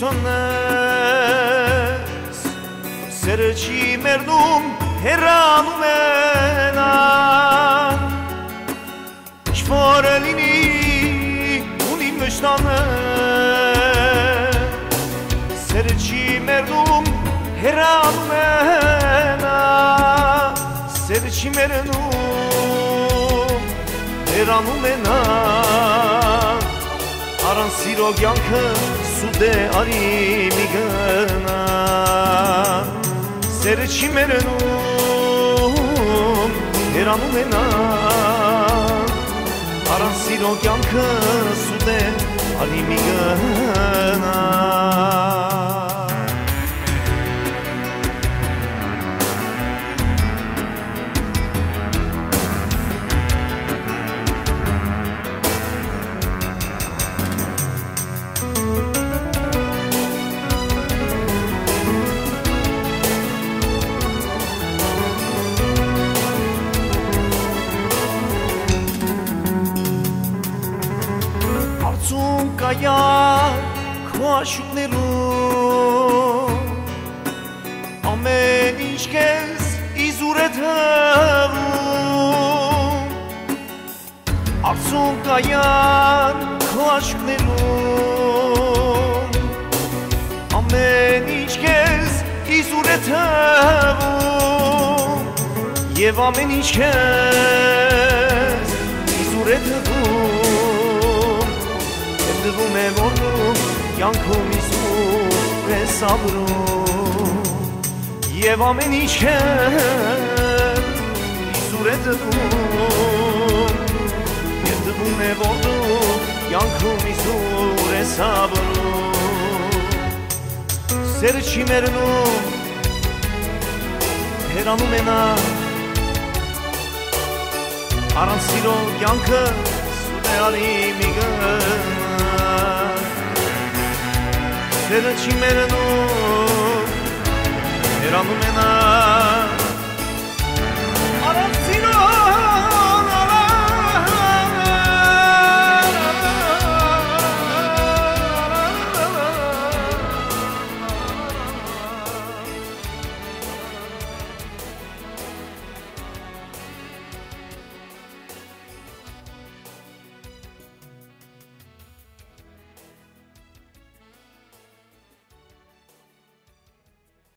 մշտոնես Սերը չի մերնում հեռանում են Ինչ-որ լինի ունի մշտոնես Սերը չի մերնում հեռանում են Սերը չի մերնում հեռանում են Առան սիրո կյանքը սուտ է արի մի գնա Սերը չի մերնում հեռանում է Առան սիրո կյանքը սուտ է արի մի գնա Արցուն կայար քո աշուկներում Ամեն ինչ կեզ իզուր է թվում Արցուն կայար քո աշուկներում Ամեն ինչ կեզ իզուր է թվում Եվ ամեն ինչ կեզ իզուր է թվում Դվում է որնում, յանքում իսուր է սաբրում Եվ ամեն ինչ իսուր է դվում Եվ դվում է որնում, յանքում իսուր է սաբրում Սերը չի մերնում, հեռանում է նա Առանց սիրո կյանքը սուտ է արի մի գնա Սերը չի մերնում, հեռանում է նա